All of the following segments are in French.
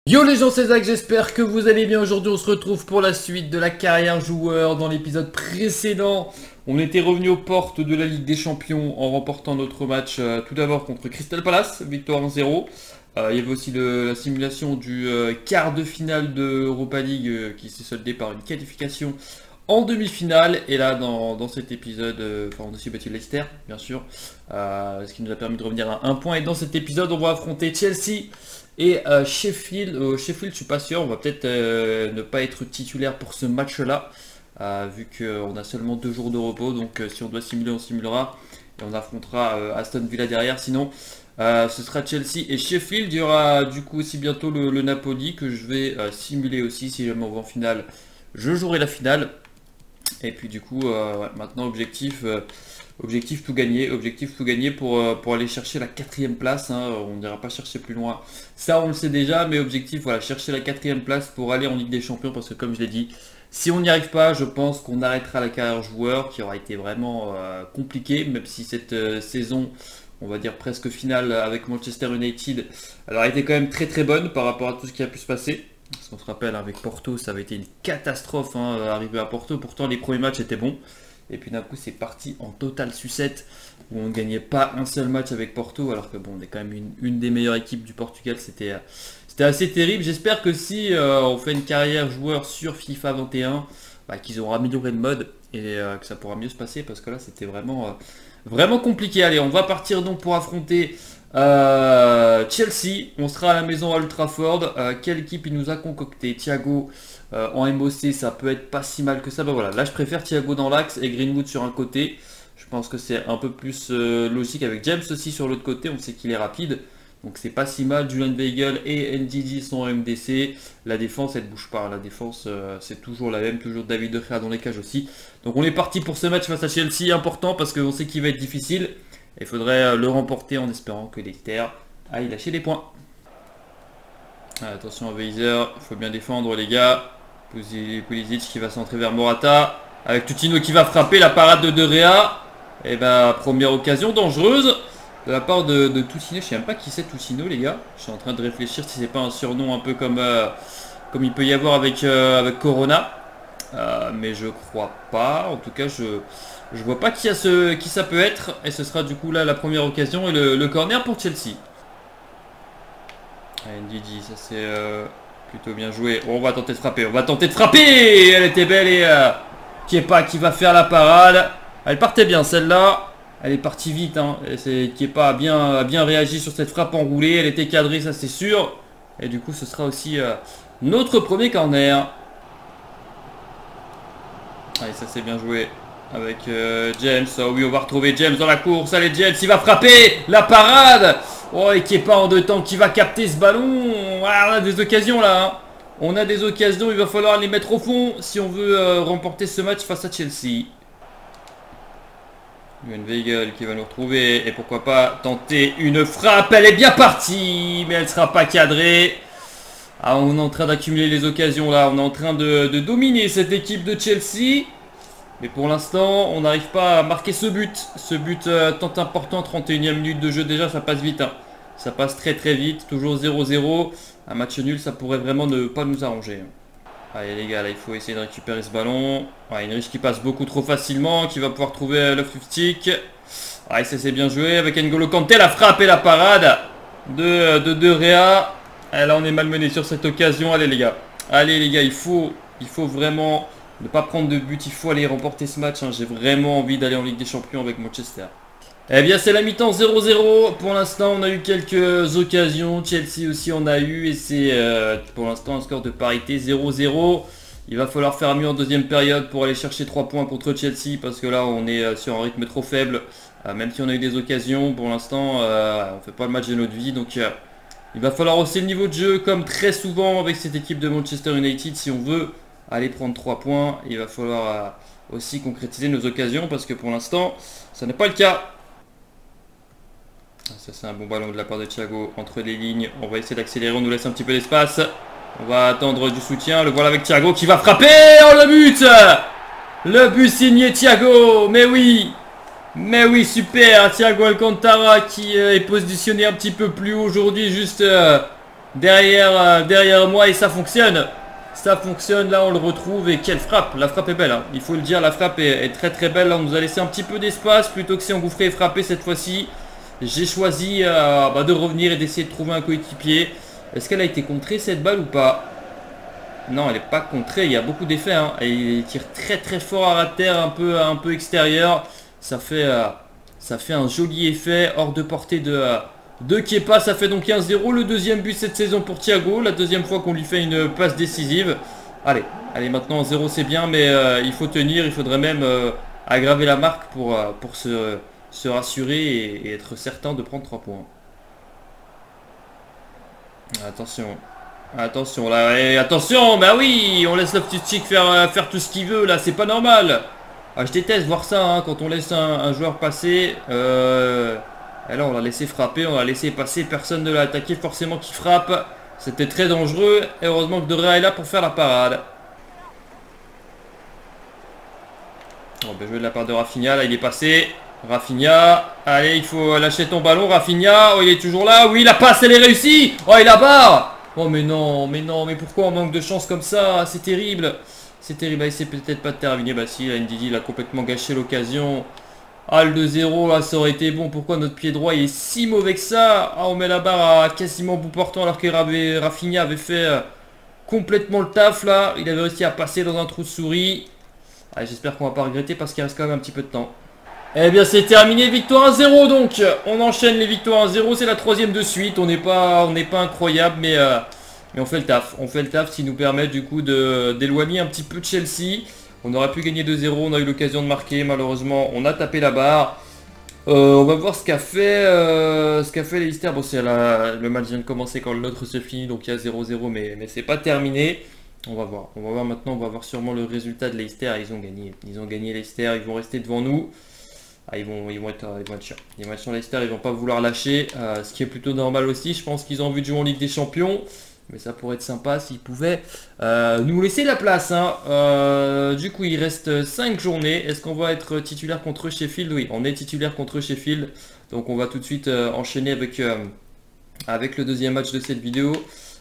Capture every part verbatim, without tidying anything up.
Yo les gens, c'est Zach, j'espère que vous allez bien. Aujourd'hui on se retrouve pour la suite de la carrière joueur. Dans l'épisode précédent, on était revenu aux portes de la Ligue des Champions en remportant notre match euh, tout d'abord contre Crystal Palace, victoire un zéro. Euh, il y avait aussi le- la simulation du euh, quart de finale de Europa League euh, qui s'est soldée par une qualification en demi-finale. Et là dans, dans cet épisode, euh, enfin on a aussi battu Leicester bien sûr, euh, ce qui nous a permis de revenir à un point. Et dans cet épisode on va affronter Chelsea et euh, Sheffield. Euh, Sheffield, je suis pas sûr, on va peut-être euh, ne pas être titulaire pour ce match-là, euh, vu qu'on a seulement deux jours de repos. Donc euh, si on doit simuler, on simulera. Et on affrontera euh, Aston Villa derrière. Sinon, euh, ce sera Chelsea et Sheffield. Il y aura du coup aussi bientôt le, le Napoli que je vais euh, simuler aussi. Si jamais on va en finale, je jouerai la finale. Et puis du coup, euh, ouais, maintenant objectif... euh, Objectif tout gagner, objectif tout gagner pour, euh, pour aller chercher la quatrième place, hein. On n'ira pas chercher plus loin, ça on le sait déjà, mais objectif, voilà, chercher la quatrième place pour aller en Ligue des Champions, parce que comme je l'ai dit, si on n'y arrive pas, je pense qu'on arrêtera la carrière joueur, qui aura été vraiment euh, compliquée, même si cette euh, saison, on va dire presque finale avec Manchester United, elle a été quand même très très bonne par rapport à tout ce qui a pu se passer. Parce qu'on se rappelle, avec Porto, ça avait été une catastrophe, hein, arriver à Porto, pourtant les premiers matchs étaient bons. Et puis d'un coup c'est parti en totale sucette où on ne gagnait pas un seul match avec Porto, alors que bon, on est quand même une, une des meilleures équipes du Portugal. C'était c'était assez terrible. J'espère que si euh, on fait une carrière joueur sur FIFA vingt et un, bah, qu'ils auront amélioré le mode et euh, que ça pourra mieux se passer, parce que là c'était vraiment, euh, vraiment compliqué. Allez, on va partir donc pour affronter euh, Chelsea. On sera à la maison à Old Trafford. Euh, quelle équipe il nous a concocté? Thiago Euh, en M O C, ça peut être pas si mal que ça. Bah voilà, là je préfère Thiago dans l'axe et Greenwood sur un côté. Je pense que c'est un peu plus euh, logique avec James aussi sur l'autre côté. On sait qu'il est rapide, donc c'est pas si mal. Julian Weigl et N D D sont en M D C. La défense, elle bouge pas. La défense, euh, c'est toujours la même, toujours David De Gea dans les cages aussi. Donc on est parti pour ce match face à Chelsea, important parce qu'on sait qu'il va être difficile. Il faudrait euh, le remporter en espérant que Leicester aille lâcher des points. Ah, attention à Weiser, il faut bien défendre les gars. Pulisic qui va centrer vers Morata. Avec Tutino qui va frapper, la parade de De Gea. Et ben première occasion dangereuse de la part de, de Tutino. Je sais même pas qui c'est Tutino les gars. Je suis en train de réfléchir si c'est pas un surnom un peu comme, euh, comme il peut y avoir avec, euh, avec Corona. Euh, mais je crois pas. En tout cas je, je vois pas qui, a ce, qui ça peut être. Et ce sera du coup là la première occasion et le, le corner pour Chelsea. N D D, ça c'est... Euh... plutôt bien joué. Oh, on va tenter de frapper. On va tenter de frapper. Elle était belle et euh, Kepa qui va faire la parade. Elle partait bien celle-là. Elle est partie vite. Hein. C'est Kepa a bien, a bien réagi sur cette frappe enroulée. Elle était cadrée, ça c'est sûr. Et du coup, ce sera aussi euh, notre premier corner. Allez, ça c'est bien joué. Avec euh, James. Oh oui, on va retrouver James dans la course. Allez, James, il va frapper. La parade. Oh, et Kepa en deux temps qui va capter ce ballon. Ah, on a des occasions là. Hein. On a des occasions, il va falloir les mettre au fond si on veut euh, remporter ce match face à Chelsea. Julian Weigl qui va nous retrouver. Et pourquoi pas tenter une frappe. Elle est bien partie, mais elle ne sera pas cadrée. Ah, on est en train d'accumuler les occasions là. On est en train de, de dominer cette équipe de Chelsea. Mais pour l'instant, on n'arrive pas à marquer ce but. Ce but euh, tant important, trente et unième minute de jeu déjà, ça passe vite. Hein. Ça passe très très vite, toujours zéro zéro. Un match nul, ça pourrait vraiment ne pas nous arranger. Allez les gars, là il faut essayer de récupérer ce ballon. Ouais, Henrich qui passe beaucoup trop facilement, qui va pouvoir trouver euh, le stick. Ouais, ça c'est bien joué avec N'Golo Kanté, la frappe et la parade de De, de Gea. Et là on est malmené sur cette occasion. Allez les gars, allez les gars, il faut, il faut vraiment... ne pas prendre de but, il faut aller remporter ce match. Hein. J'ai vraiment envie d'aller en Ligue des Champions avec Manchester. Eh bien, c'est la mi-temps zéro zéro. Pour l'instant, on a eu quelques occasions. Chelsea aussi en a eu. Et c'est euh, pour l'instant un score de parité zéro zéro. Il va falloir faire mieux en deuxième période pour aller chercher trois points contre Chelsea. Parce que là, on est sur un rythme trop faible. Euh, même si on a eu des occasions, pour l'instant, euh, on ne fait pas le match de notre vie. Donc, euh, il va falloir hausser le niveau de jeu, comme très souvent avec cette équipe de Manchester United, si on veut aller prendre trois points. Il va falloir euh, aussi concrétiser nos occasions parce que pour l'instant ça n'est pas le cas. Ça c'est un bon ballon de la part de Thiago entre les lignes. On va essayer d'accélérer, on nous laisse un petit peu d'espace. On va attendre du soutien. Le voilà avec Thiago qui va frapper. Oh le but. Le but signé Thiago. Mais oui. Mais oui, super. Thiago Alcantara qui euh, est positionné un petit peu plus haut aujourd'hui, juste euh, derrière, euh, derrière moi et ça fonctionne. Ça fonctionne, là on le retrouve et quelle frappe. La frappe est belle, hein. Il faut le dire, la frappe est, est très très belle. Là on nous a laissé un petit peu d'espace plutôt que si engouffré et frappé cette fois-ci. J'ai choisi euh, bah, de revenir et d'essayer de trouver un coéquipier. Est-ce qu'elle a été contrée cette balle ou pas? Non, elle n'est pas contrée, il y a beaucoup d'effets, hein. Et il tire très très fort à ras de terre, un peu, un peu extérieur. Ça fait, euh, ça fait un joli effet hors de portée de... Euh, De Kepa, ça fait donc un zéro. Le deuxième but cette saison pour Thiago. La deuxième fois qu'on lui fait une passe décisive. Allez, allez maintenant zéro c'est bien. Mais euh, il faut tenir. Il faudrait même euh, aggraver la marque pour, euh, pour se, se rassurer et, et être certain de prendre trois points. Attention. Attention là. Et attention. Bah oui. On laisse le petit chic faire, faire tout ce qu'il veut. Là c'est pas normal. Ah, je déteste voir ça hein, quand on laisse un, un joueur passer. Euh... Et là on l'a laissé frapper, on l'a laissé passer, personne ne l'a attaqué, forcément qui frappe. C'était très dangereux, et heureusement que De Gea est là pour faire la parade. On peut jouer de la part de Rafinha, là il est passé. Rafinha, allez il faut lâcher ton ballon, Rafinha, oh il est toujours là, oui la passe elle est réussie. Oh il la barre. Oh mais non, mais non, mais pourquoi on manque de chance comme ça, c'est terrible. C'est terrible, il sait peut-être pas de terminer, bah si, là Ndidi il a complètement gâché l'occasion. Ah le deux zéro là ça aurait été bon. Pourquoi notre pied droit il est si mauvais que ça? Ah on met la barre à quasiment bout portant alors que Rafinha avait fait euh, complètement le taf là. Il avait réussi à passer dans un trou de souris. Ah, j'espère qu'on va pas regretter parce qu'il reste quand même un petit peu de temps. Eh bien c'est terminé, victoire un zéro donc. On enchaîne les victoires un zéro, c'est la troisième de suite. On n'est pas, on n'est pas incroyable mais, euh, mais on fait le taf. On fait le taf, ce qui nous permet du coup de d'éloigner un petit peu de Chelsea. On aurait pu gagner deux zéro, on a eu l'occasion de marquer, malheureusement on a tapé la barre. Euh, on va voir ce qu'a fait, euh, ce qu'a fait Leicester. Bon, c'est la, le match vient de commencer quand le nôtre se finit, donc il y a zéro zéro, mais, mais c'est pas terminé. On va voir, on va voir maintenant, on va voir sûrement le résultat de Leicester. Ils ont gagné, ils ont gagné Leicester, ils vont rester devant nous. Ah, ils vont, ils vont être, ils vont être chiants. Ils vont être chiants Leicester, ils vont pas vouloir lâcher, euh, ce qui est plutôt normal aussi. Je pense qu'ils ont envie de jouer en Ligue des Champions. Mais ça pourrait être sympa s'ils pouvaient euh, nous laisser la place. Hein. Euh, du coup, il reste cinq journées. Est-ce qu'on va être titulaire contre Sheffield? Oui, on est titulaire contre Sheffield. Donc on va tout de suite euh, enchaîner avec, euh, avec le deuxième match de cette vidéo.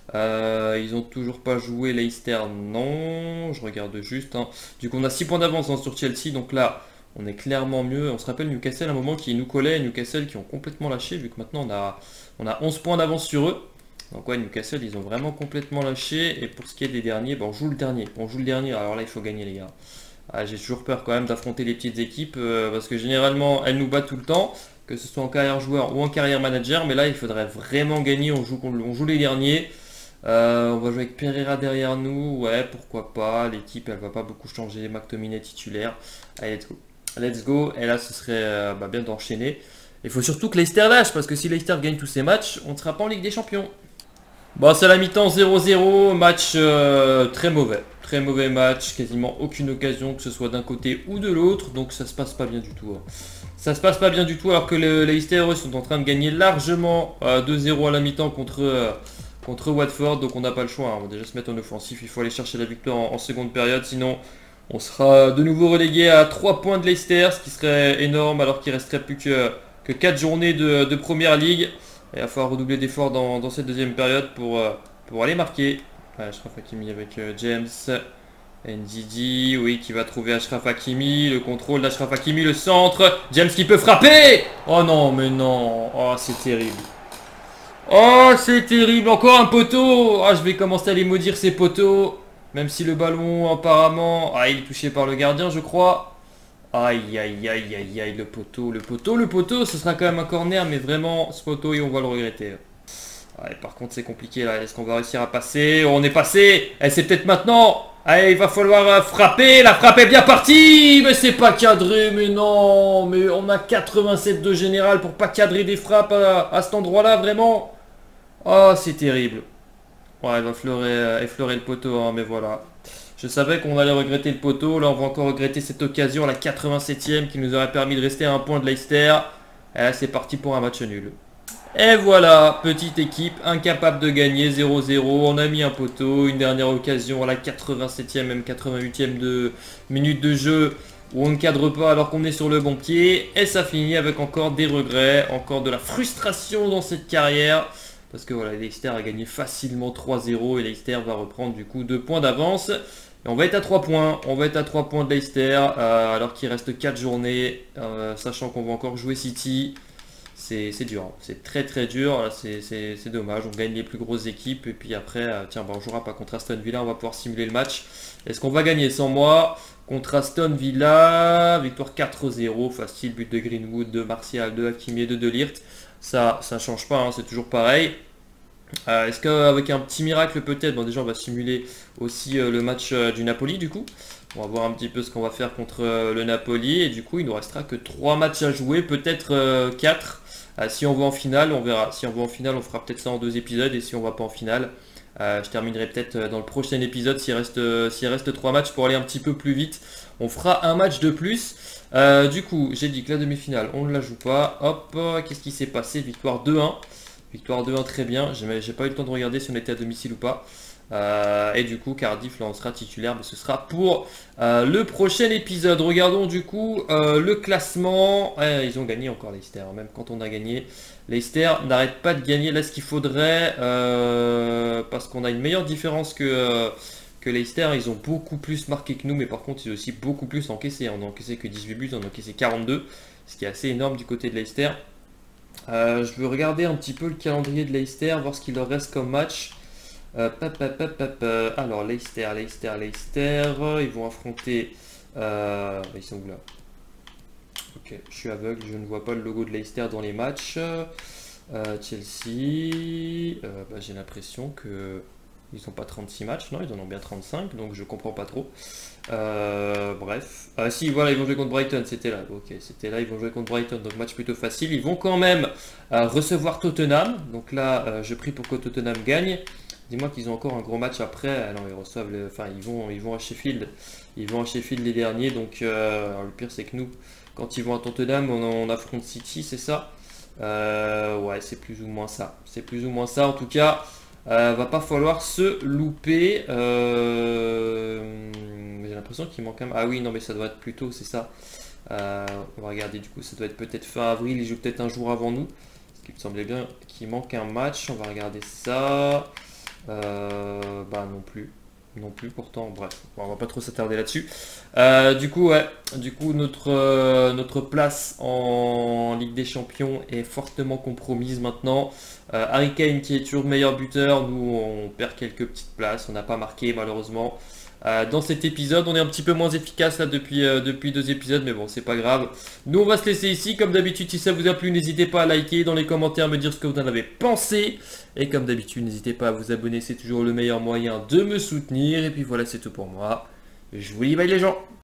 Euh, ils n'ont toujours pas joué Leicester, non. Je regarde juste. Hein. Du coup, on a six points d'avance hein, sur Chelsea. Donc là, on est clairement mieux. On se rappelle Newcastle à un moment qui nous collait. Newcastle qui ont complètement lâché vu que maintenant on a, on a onze points d'avance sur eux. Donc ouais, Newcastle, ils ont vraiment complètement lâché. Et pour ce qui est des derniers, bon, on joue le dernier. On joue le dernier, alors là, il faut gagner, les gars. Ah, j'ai toujours peur quand même d'affronter les petites équipes. Euh, parce que généralement, elles nous battent tout le temps. Que ce soit en carrière joueur ou en carrière manager. Mais là, il faudrait vraiment gagner. On joue, on joue les derniers. Euh, on va jouer avec Pereira derrière nous. Ouais, pourquoi pas. L'équipe, elle va pas beaucoup changer. McTominay titulaire. Allez, let's go. Let's go. Et là, ce serait euh, bah, bien d'enchaîner. Il faut surtout que Leicester lâche. Parce que si Leicester gagne tous ses matchs, on ne sera pas en Ligue des Champions. Bon, c'est à la mi-temps zéro zéro, match euh, très mauvais, très mauvais match, quasiment aucune occasion que ce soit d'un côté ou de l'autre, donc ça se passe pas bien du tout. Hein. Ça se passe pas bien du tout alors que les Leicester sont en train de gagner largement euh, deux zéro à la mi-temps contre, euh, contre Watford, donc on n'a pas le choix, hein. On va déjà se mettre en offensif, il faut aller chercher la victoire en, en seconde période, sinon on sera de nouveau relégué à trois points de Leicester, ce qui serait énorme alors qu'il resterait plus que, que quatre journées de, de Première Ligue. Et il va falloir redoubler d'efforts dans, dans cette deuxième période pour, euh, pour aller marquer. Ouais, Achraf Hakimi avec euh, James. Ndidi, oui, qui va trouver Achraf Hakimi. Le contrôle d'Achraf Hakimi, le centre. James qui peut frapper. Oh non, mais non. Oh, c'est terrible. Oh, c'est terrible. Encore un poteau. Ah, je vais commencer à les maudire ces poteaux. Même si le ballon, apparemment... Ah, il est touché par le gardien, je crois. Aïe aïe aïe aïe aïe, le poteau, le poteau, le poteau, ce sera quand même un corner, mais vraiment ce poteau et on va le regretter. Ouais, par contre c'est compliqué là, est-ce qu'on va réussir à passer? On est passé, et c'est peut-être maintenant. Allez, il va falloir frapper, la frappe est bien partie, mais c'est pas cadré, mais non, mais on a quatre-vingt-sept de général pour pas cadrer des frappes à, à cet endroit là, vraiment. Oh, c'est terrible. Ouais, il va effleurer, effleurer le poteau, hein, mais voilà. Je savais qu'on allait regretter le poteau. Là, on va encore regretter cette occasion, la quatre-vingt-septième, qui nous aurait permis de rester à un point de Leicester. Et là, c'est parti pour un match nul. Et voilà, petite équipe, incapable de gagner, zéro zéro. On a mis un poteau, une dernière occasion à la quatre-vingt-septième, même quatre-vingt-huitième de minute de jeu, où on ne cadre pas alors qu'on est sur le bon pied. Et ça finit avec encore des regrets, encore de la frustration dans cette carrière. Parce que voilà, Leicester a gagné facilement trois zéro et Leicester va reprendre du coup deux points d'avance. Et on va être à trois points, on va être à trois points de Leicester, euh, alors qu'il reste quatre journées, euh, sachant qu'on va encore jouer City. C'est dur, hein. C'est très très dur, c'est dommage, on gagne les plus grosses équipes et puis après, euh, tiens, bah, on jouera pas contre Aston Villa, on va pouvoir simuler le match. Est-ce qu'on va gagner sans moi? Contre Aston Villa, victoire quatre zéro, facile, but de Greenwood, de Martial, de Hakimi et de De Ligt. Ça, ça change pas, hein, c'est toujours pareil. Euh, Est-ce qu'avec un petit miracle peut-être, bon déjà on va simuler aussi euh, le match euh, du Napoli du coup. On va voir un petit peu ce qu'on va faire contre euh, le Napoli et du coup il nous restera que trois matchs à jouer, peut-être euh, quatre. Euh, si on va en finale, on verra. Si on va en finale, on fera peut-être ça en deux épisodes et si on va pas en finale, euh, je terminerai peut-être euh, dans le prochain épisode s'il reste, euh, s'il reste trois matchs pour aller un petit peu plus vite. On fera un match de plus. Euh, du coup, j'ai dit que la demi-finale, on ne la joue pas. Hop, qu'est-ce qui s'est passé? Victoire deux un. Victoire deux un, très bien. J'ai pas eu le temps de regarder si on était à domicile ou pas. Euh, et du coup, Cardiff, là, on sera titulaire, mais ce sera pour euh, le prochain épisode. Regardons du coup euh, le classement. Ouais, ils ont gagné encore Leicester, même quand on a gagné. Leicester n'arrête pas de gagner. Là, ce qu'il faudrait, euh, parce qu'on a une meilleure différence que, euh, que Leicester, ils ont beaucoup plus marqué que nous, mais par contre, ils ont aussi beaucoup plus encaissé. On a encaissé que dix-huit buts, on a encaissé quarante-deux, ce qui est assez énorme du côté de Leicester. Euh, je veux regarder un petit peu le calendrier de Leicester, voir ce qu'il leur reste comme match. Euh, pap, pap, pap, pap, euh, alors Leicester, Leicester, Leicester, ils vont affronter... Euh, ils sont où là? Ok, je suis aveugle, je ne vois pas le logo de Leicester dans les matchs. Euh, Chelsea, euh, bah, j'ai l'impression que... Ils n'ont pas trente-six matchs, non, ils en ont bien trente-cinq, donc je comprends pas trop. Euh, bref. Ah si, voilà, ils vont jouer contre Brighton, c'était là. Ok, c'était là, ils vont jouer contre Brighton, donc match plutôt facile. Ils vont quand même euh, recevoir Tottenham. Donc là, euh, je prie pour que Tottenham gagne. Dis-moi qu'ils ont encore un gros match après. Alors ils reçoivent, le... enfin ils vont, ils vont à Sheffield. Ils vont à Sheffield les derniers. Donc euh, alors, le pire c'est que nous, quand ils vont à Tottenham, on, on affronte City, c'est ça. euh, Ouais, c'est plus ou moins ça. C'est plus ou moins ça. En tout cas. Euh, va pas falloir se louper. Euh, J'ai l'impression qu'il manque un... Ah oui, non mais ça doit être plus tôt, c'est ça. Euh, on va regarder du coup, ça doit être peut-être fin avril, il joue peut-être un jour avant nous. Parce qu'il me semblait bien qu'il manque un match. On va regarder ça. Euh, bah non plus. Non plus pourtant, bref, bon, on va pas trop s'attarder là-dessus. Euh, du coup, ouais, du coup notre, euh, notre place en Ligue des Champions est fortement compromise maintenant. Euh, Harry Kane qui est toujours meilleur buteur, nous on perd quelques petites places, on n'a pas marqué malheureusement. Euh, dans cet épisode, on est un petit peu moins efficace là depuis, euh, depuis deux épisodes, mais bon, c'est pas grave. Nous, on va se laisser ici. Comme d'habitude, si ça vous a plu, n'hésitez pas à liker, dans les commentaires, me dire ce que vous en avez pensé. Et comme d'habitude, n'hésitez pas à vous abonner, c'est toujours le meilleur moyen de me soutenir. Et puis voilà, c'est tout pour moi. Je vous dis bye les gens.